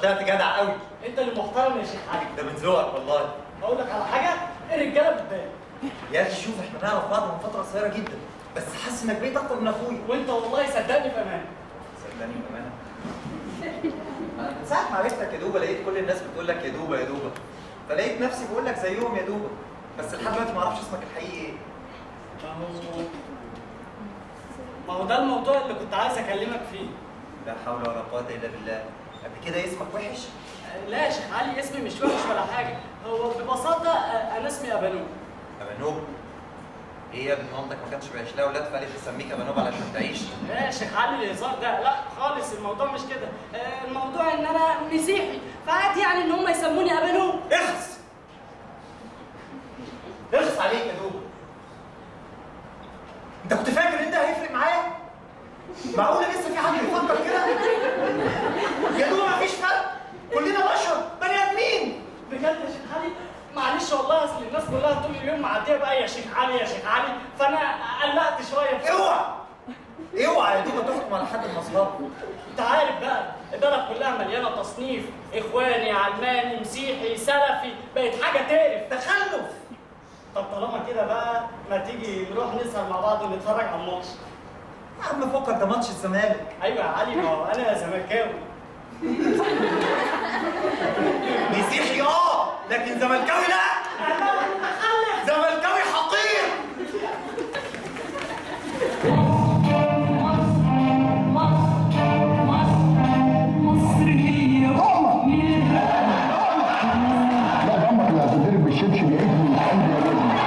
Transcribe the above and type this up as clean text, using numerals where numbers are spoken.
طلعت جدع قوي. انت اللي محترم يا شيخ علي. ده من ذوقك والله. اقول لك على حاجه، الرجاله بتبان. يا اخي شوف، احنا نعرف بعض من فتره قصيره جدا، بس حاسس انك بقيت اكتر من اخويا. وانت والله صدقني بامانه. صدقني بامانه. انا من ساعه ما عرفتك يا دوبه لقيت كل الناس بتقول لك يا دوبه يا دوبه، فلقيت نفسي بقول لك زيهم يا دوبه، بس لحد دلوقتي ما اعرفش اسمك الحقيقي ايه. ما هو ده الموضوع اللي كنت عايز اكلمك فيه. لا حول ولا قوه الا بالله. قبل كده اسمك وحش؟ لا يا شيخ علي، اسمي مش وحش ولا حاجه، هو ببساطه انا اسمي ابانوب. ابانوب؟ ايه يا ابن مامتك ما كانتش بعيش لها ولاد فقالت تسميك ابانوب علشان تعيش؟ لا يا شيخ علي، الهزار ده لا خالص، الموضوع مش كده، الموضوع ان انا مسيحي، فعادي يعني ان هم يسموني ابانوب. اخس! اخس عليك يا دوب. انت كنت فاكر ان ده هيفرق معايا؟ معقولة لسه في حد بيفكر كده؟ يا دوب مفيش فرق، كلنا بشر بني ادمين. بجد يا شيخ علي معلش والله، اصل الناس كلها طول اليوم معديه بقى يا شيخ علي يا شيخ علي، فانا قلقت شويه. اوعى اوعى يا دوب تحكم على حد المصلحه. انت عارف بقى البلد كلها مليانه تصنيف، اخواني علماني مسيحي سلفي، بقت حاجه تقرف تخلف. طب طالما كده بقى ما تيجي نروح نسهر مع بعض ونتفرج على الماتش؟ يا عم فكر، ده ماتش الزمالك. ايوه يا علي، ما هو انا زملكاوي. مسيحي لكن زملكاوي لا. زملكاوي حقير. مصر هي لا ضمك اللي هتضرب بالشبشب يا ابني، مش قلبي يا ابني.